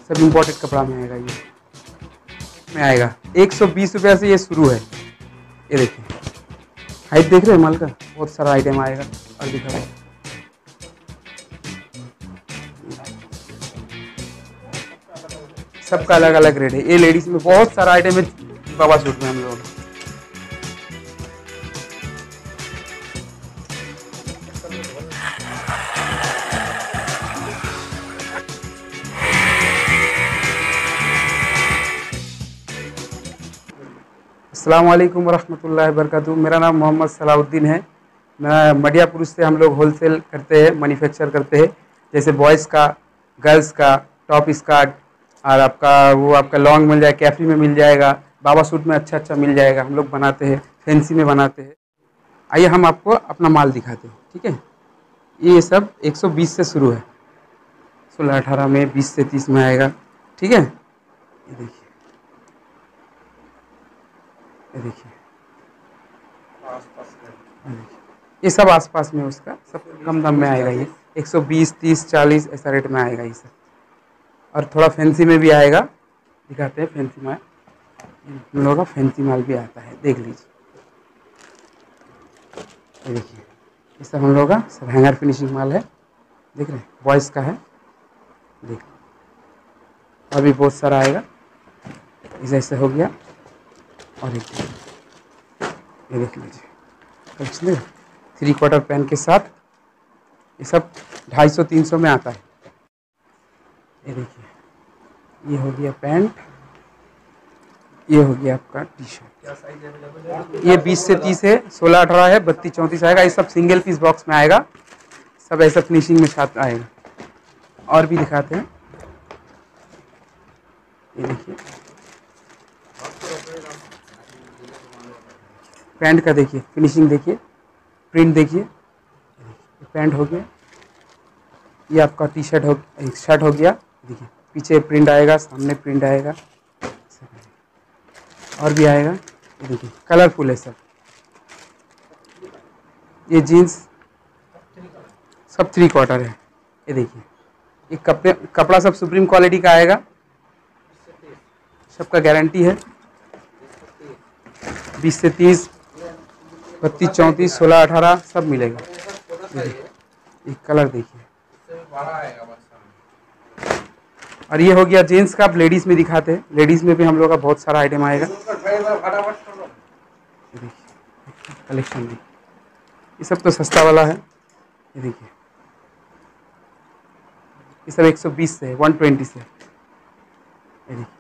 सब इम्पोर्टेड कपड़ा में आएगा, ये में आएगा 120 रुपये से ये शुरू है। ये देखिए हाइट देख रहे हैं माल का, बहुत सारा आइटम आएगा। और दिखा रहे हैं सबका अलग अलग रेट है। ये लेडीज में बहुत सारा आइटम है बाबा सूट में हम लोग। अस्सलाम वालेकुम वरहमतुल्लाहि वबरकातुहू। मेरा नाम मोहम्मद सलाउद्दीन है। मैं मडियापुर से हम लोग होलसेल करते हैं, मैन्युफैक्चर करते हैं। जैसे बॉयज़ का, गर्ल्स का, टॉप स्कर्ट और आपका लॉन्ग मिल जाएगा, कैफरी में मिल जाएगा, बाबा सूट में अच्छा अच्छा मिल जाएगा। हम लोग बनाते हैं, फैंसी में बनाते हैं। आइए हम आपको अपना माल दिखाते हैं, ठीक है। ये सब 120 से शुरू है, 16-18 में, 20 से 30 में आएगा, ठीक है। ये देखिए, ये देखिए, ये सब आसपास में उसका सब कम दाम में आएगा। ये 120, 30, 40 ऐसा रेट में आएगा ये सब। और थोड़ा फैंसी में भी आएगा, दिखाते हैं फैंसी माल। हम लोगों का फैंसी माल भी आता है, देख लीजिए। ये देखिए, ये सब हम लोगों का सब हैंगर फिनिशिंग माल है, देख रहे हैं, बॉयज़ का है। देख, और भी बहुत सारा आएगा। इसे ऐसे हो गया। और ये देख लीजिए, कल 3/4 पैन के साथ ये सब 250-300 में आता है। ये देखिए, ये हो गया पैंट, ये हो गया आपका टी शर्ट। ये 20 से 30 है, 16-18 है, 32-34 आएगा। ये सब सिंगल पीस बॉक्स में आएगा, सब ऐसा फिनिशिंग में साथ आएगा। और भी दिखाते हैं, ये देखिए पैंट का, देखिए फिनिशिंग, देखिए प्रिंट, देखिए पैंट हो गया। ये आपका टी शर्ट हो, शर्ट हो गया। देखिए पीछे प्रिंट आएगा, सामने प्रिंट आएगा, और भी आएगा। देखिए कलरफुल है सब। ये जीन्स सब 3/4 है। ये देखिए, ये कपड़ा सब सुप्रीम क्वालिटी का आएगा, सबका गारंटी है। 20 से 30, 32-34, 16-18 सब मिलेगा। ये कलर देखिए। और ये हो गया जेंट्स का। अब लेडीज़ में दिखाते हैं, लेडीज़ में भी हम लोग का बहुत सारा आइटम आएगा। देखिए कलेक्शन देखिए, ये सब तो सस्ता वाला है। ये देखिए, ये सब 120 से, 120 से। ये देखिए,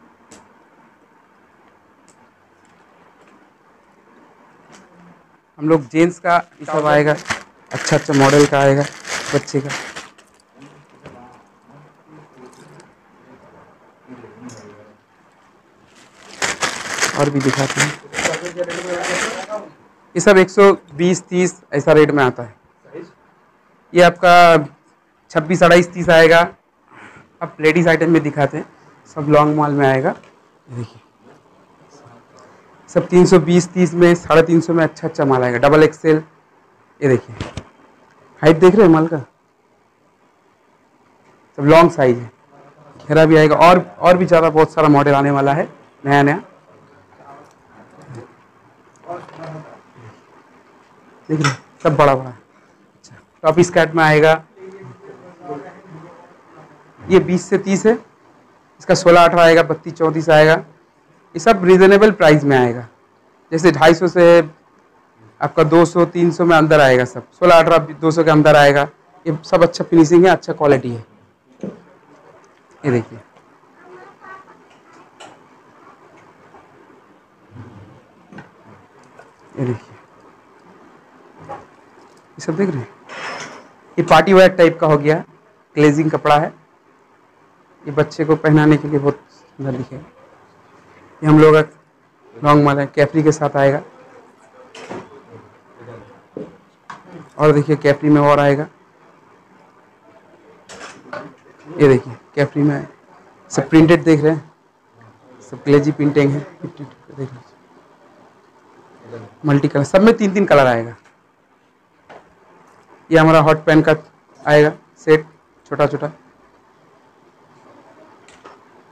हम लोग जेंट्स का ये सब आएगा, अच्छा अच्छा मॉडल का आएगा, बच्चे का। और भी दिखाते हैं, ये सब 120-30 ऐसा रेट में आता है। ये आपका 26, 28, 30 आएगा। अब लेडीज आइटम में दिखाते हैं, सब लॉन्ग माल में आएगा। देखिए सब 320-30 में, 350 में अच्छा अच्छा माल आएगा, डबल एक्सेल। ये देखिए हाइट देख रहे हैं माल का, सब लॉन्ग साइज है, घेरा भी आएगा। और भी ज़्यादा बहुत सारा मॉडल आने वाला है, नया नया। देख रहे सब बड़ा बड़ा। अच्छा, टॉप स्कर्ट में आएगा, ये 20 से 30 है, इसका 16-18 आएगा, 32-34 आएगा। ये सब रिजनेबल प्राइस में आएगा, जैसे 250 से आपका 200-300 में अंदर आएगा। सब 16-18, 200 के अंदर आएगा। ये सब अच्छा फिनिशिंग है, अच्छा क्वालिटी है। ये देखिए, ये देखिए, ये सब देख रहे हैं। ये पार्टी वेयर टाइप का हो गया, ग्लेजिंग कपड़ा है। ये बच्चे को पहनाने के लिए बहुत सुंदर दिखेगा। ये हम लोग का लॉन्ग माल है, कैपरी के साथ आएगा। और देखिए कैपरी में और आएगा। ये देखिए कैपरी में सब प्रिंटेड देख रहे हैं, सब ग्लेजी प्रिंटिंग है। देख लीजिए मल्टी कलर, सब में 3-3 कलर आएगा। ये हमारा हॉट पैन का आएगा सेट, छोटा छोटा।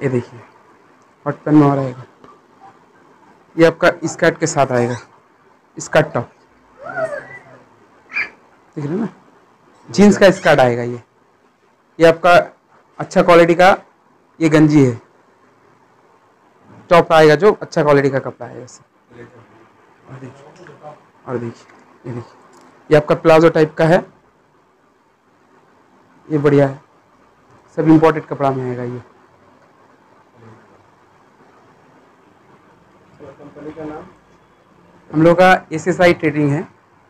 ये देखिए हॉट पेन में और आएगा। ये आपका स्कर्ट के साथ आएगा, स्कर्ट टॉप, देख रहे हैं ना, जीन्स का स्कर्ट आएगा। ये आपका अच्छा क्वालिटी का ये गंजी है, टॉप आएगा जो अच्छा क्वालिटी का कपड़ा है वैसे। और देखिए ये आपका प्लाजो टाइप का है, ये बढ़िया है, सब इम्पोर्टेड कपड़ा में आएगा ये। कंपनी का नाम हम लोग का SSI ट्रेडिंग है।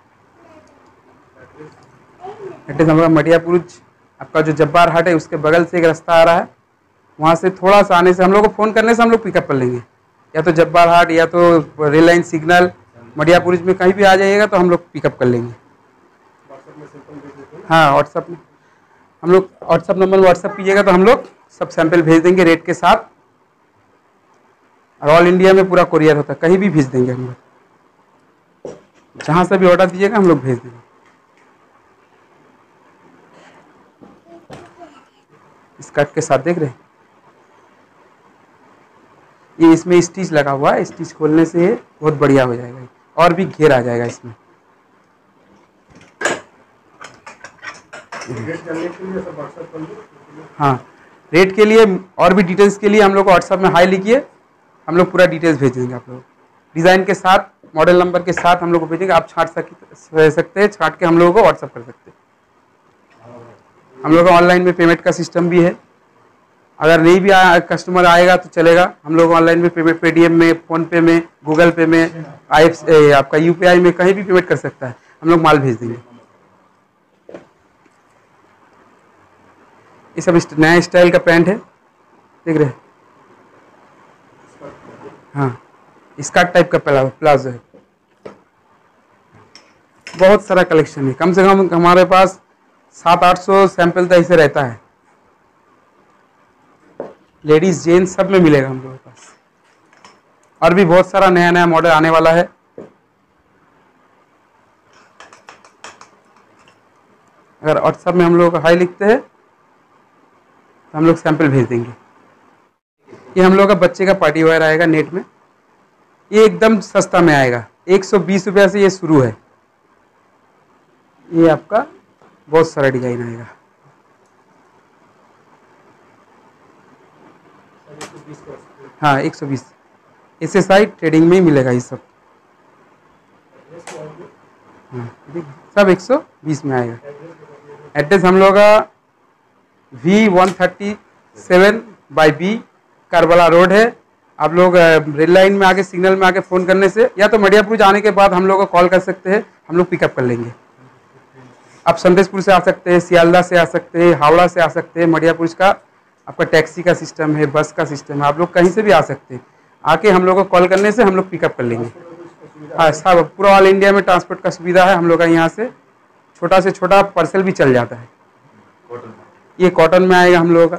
एड्रेस हमारा मटियापुरुष, आपका जो जब्बार हाट है उसके बगल से एक रास्ता आ रहा है, वहाँ से थोड़ा सा आने से हम लोग को फ़ोन करने से हम लोग पिकअप कर लेंगे, या तो जब्बार हाट या तो रेल लाइन सिग्नल मटियापुरुष में कहीं भी आ जाइएगा तो हम लोग पिकअप कर लेंगे। हाँ व्हाट्सअप में हम लोग, व्हाट्सअप नंबर व्हाट्सअप कीजिएगा तो हम लोग सब सैंपल भेज देंगे रेट के साथ। और ऑल इंडिया में पूरा कोरियर होता है, कहीं भी भेज देंगे हम लोग, जहाँ से भी ऑर्डर दीजिएगा हम लोग भेज देंगे। स्कर्ट के साथ देख रहे हैं, ये इसमें स्टिच लगा हुआ है, स्टिच खोलने से बहुत बढ़िया हो जाएगा और भी घेर आ जाएगा इसमें। हाँ रेट के लिए और भी डिटेल्स के लिए हम लोग को व्हाट्सएप में हाई लिखिए, हम लोग पूरा डिटेल्स भेज देंगे आप लोग, डिज़ाइन के साथ मॉडल नंबर के साथ हम लोग को भेजेंगे। आप छांट सकते हैं, छांट के हम लोगों को व्हाट्सएप कर सकते हैं। हम लोग का ऑनलाइन में पेमेंट का सिस्टम भी है, अगर नहीं भी कस्टमर आएगा तो चलेगा, हम लोग ऑनलाइन में पेमेंट पेटीएम में, फ़ोनपे में, गूगल पे में, आपका UPI में कहीं भी पेमेंट कर सकता है, हम लोग माल भेज देंगे। ये सब नया स्टाइल का पैंट है, देख रहे हैं। हाँ स्कर्ट टाइप का प्लाजो है, बहुत सारा कलेक्शन है, कम से कम हमारे पास 700-800 सैंपल तो ऐसे रहता है, लेडीज जेंट्स सब में मिलेगा हम लोगों के पास। और भी बहुत सारा नया नया मॉडल आने वाला है। अगर व्हाट्सएप में हम लोग हाई लिखते हैं तो हम लोग सैंपल भेज देंगे। ये हम लोग का बच्चे का पार्टी वेयर आएगा नेट में, ये एकदम सस्ता में आएगा, 120 रुपये से ये शुरू है। ये आपका बहुत सारा डिजाइन आएगा, 120। हाँ 120 SSI ट्रेडिंग में ही मिलेगा ये सब। हाँ सब 120 में आएगा। एड्रेस हम लोग का V137/B करबला रोड है। आप लोग रेल लाइन में आके सिग्नल में आके फ़ोन करने से, या तो मटियापुरुष आने के बाद हम लोग को कॉल कर सकते हैं, हम लोग पिकअप कर लेंगे। आप संदेशपुर से आ सकते हैं, सियालदा से आ सकते हैं, हावड़ा से आ सकते हैं। मटियापुरुष का आपका टैक्सी का सिस्टम है, बस का सिस्टम है, आप लोग कहीं से भी आ सकते हैं, आके हम लोग को कॉल करने से हम लोग पिकअप कर लेंगे। हाँ सब पूरा ऑल इंडिया में ट्रांसपोर्ट का सुविधा है हम लोग का। यहाँ से छोटा से छोटा पार्सल भी चल जाता है। ये कॉटन में आएगा हम लोगों का,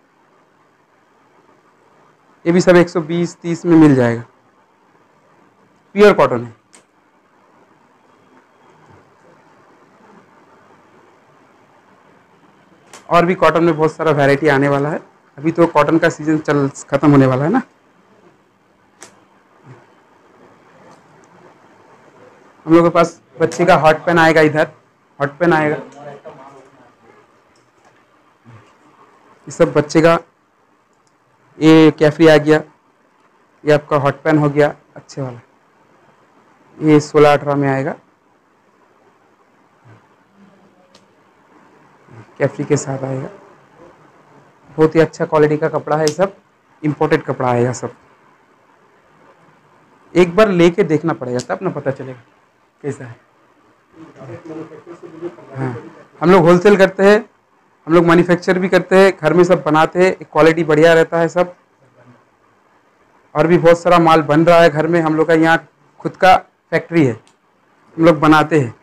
ये भी सब 120-30 में मिल जाएगा, प्योर कॉटन है। और भी कॉटन में बहुत सारा वैरायटी आने वाला है, अभी तो कॉटन का सीजन खत्म होने वाला है ना। हम लोग के पास बच्चे का हॉट पेन आएगा, इधर हॉट पेन आएगा, ये सब बच्चे का। ये कैफरी आ गया, ये आपका हॉट पेन हो गया अच्छे वाला, ये 16-18 में आएगा, कैफरी के साथ आएगा। बहुत ही अच्छा क्वालिटी का कपड़ा है, ये सब इम्पोर्टेड कपड़ा आएगा सब। एक बार लेके देखना पड़ेगा तब ना पता चलेगा कैसा है। हाँ हम लोग होलसेल करते हैं, हम लोग मैन्युफैक्चर भी करते हैं, घर में सब बनाते हैं, क्वालिटी बढ़िया रहता है सब। और भी बहुत सारा माल बन रहा है घर में, हम लोग का यहाँ खुद का फैक्ट्री है, हम लोग बनाते हैं।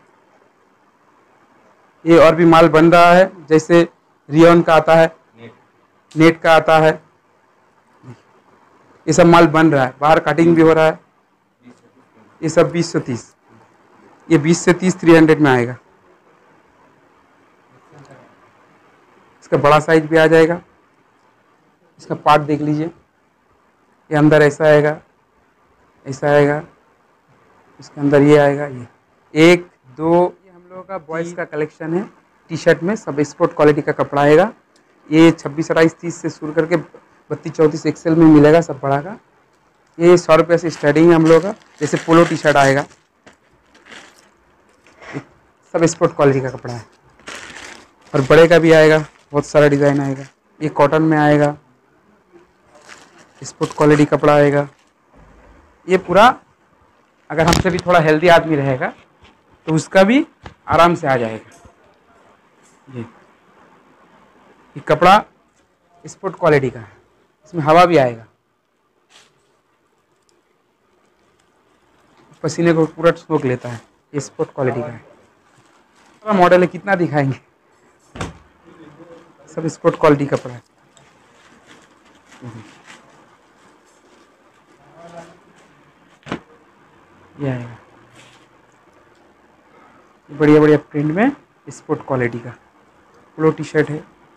ये और भी माल बन रहा है, जैसे रियोन का आता है, नेट का आता है, ये सब माल बन रहा है, बाहर कटिंग भी हो रहा है। ये सब 20 से 30, ये 20 से 30 300 में आएगा। इसका बड़ा साइज भी आ जाएगा, इसका पार्ट देख लीजिए, ये अंदर ऐसा आएगा, ऐसा आएगा, इसके अंदर ये आएगा, ये 1 2, ये हम लोगों का बॉयज़ का कलेक्शन है। टी शर्ट में सब स्पोर्ट क्वालिटी का कपड़ा आएगा। ये 26 28 30 से शुरू करके 32 34 एक्सेल में मिलेगा सब बड़ा का। ये 100 रुपये से स्टार्टिंग है हम लोगों का। जैसे पोलो टी शर्ट आएगा, सब स्पोर्ट क्वालिटी का कपड़ा है। और बड़े का भी आएगा, बहुत सारा डिज़ाइन आएगा। ये कॉटन में आएगा, स्पोर्ट क्वालिटी कपड़ा आएगा। ये पूरा अगर हमसे भी थोड़ा हेल्दी आदमी रहेगा तो उसका भी आराम से आ जाएगा। ये कपड़ा स्पोर्ट क्वालिटी का है, इसमें हवा भी आएगा, पसीने को पूरा सोख लेता है। ये स्पोर्ट क्वालिटी का है। पूरा मॉडल है, कितना दिखाएंगे, सब स्पोर्ट क्वालिटी कपड़ा है। ये आएगा बढ़िया बढ़िया प्रिंट में स्पोर्ट क्वालिटी का पोलो टी शर्ट है।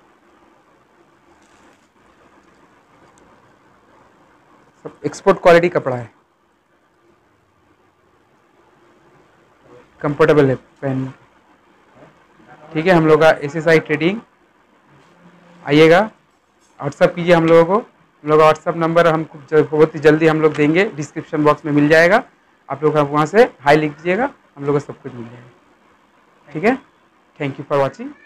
सब एक्सपोर्ट क्वालिटी कपड़ा है, कंफर्टेबल है पहनने। ठीक है, हम लोग का SSI ट्रेडिंग, आइएगा, व्हाट्सअप कीजिए हम लोगों को। हम लोग का व्हाट्सअप नंबर हमको बहुत ही जल्दी हम लोग देंगे, डिस्क्रिप्शन बॉक्स में मिल जाएगा। आप लोग वहाँ से हाई लिख दीजिएगा, हम लोग को सब कुछ मिल जाएगा। ठीक है, थैंक यू फॉर वॉचिंग।